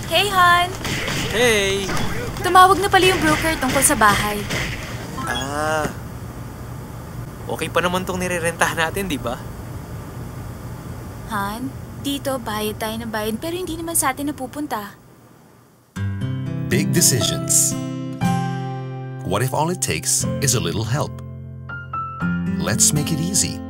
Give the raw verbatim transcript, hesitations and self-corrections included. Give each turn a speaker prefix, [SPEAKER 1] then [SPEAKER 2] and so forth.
[SPEAKER 1] Hey, Han!
[SPEAKER 2] Hey!
[SPEAKER 1] Tumawag na pala yung broker tungkol sa bahay.
[SPEAKER 2] Ah, okay pa naman tong nirerentahan natin, di ba?
[SPEAKER 1] Han, dito bayad tayo ng bayad pero hindi naman sa atin napupunta.
[SPEAKER 3] Big decisions. What if all it takes is a little help? Let's make it easy.